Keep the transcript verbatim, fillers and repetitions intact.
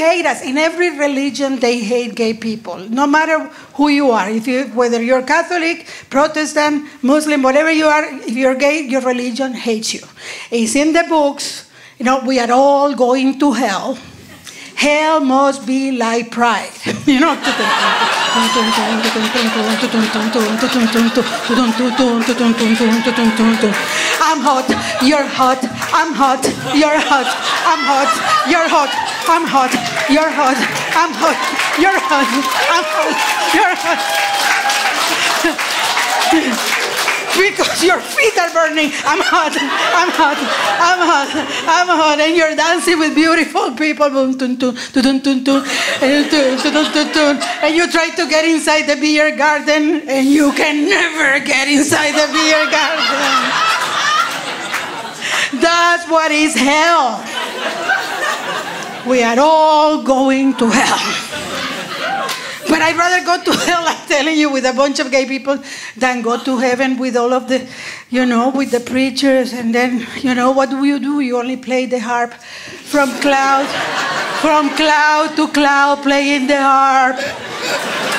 hate us. In every religion, they hate gay people, no matter who you are. If you, whether you're Catholic, Protestant, Muslim, whatever you are, if you're gay, your religion hates you. It's in the books. You know, we are all going to hell. Hell must be like pride. You know? I'm hot, you're hot, I'm hot, you're hot, I'm hot, you're hot, I'm hot, you're hot, I'm hot, you're hot, I'm hot, you're hot. Because your feet are burning. I'm hot, I'm hot, I'm hot, I'm hot. And you're dancing with beautiful people. And you try to get inside the beer garden, and you can never get inside the beer garden. That's what is hell. We are all going to hell. But I'd rather go to hell, I'm telling you, with a bunch of gay people than go to heaven with all of the, you know, with the preachers. And then, you know, what do you do? You only play the harp from cloud, from cloud to cloud, playing the harp.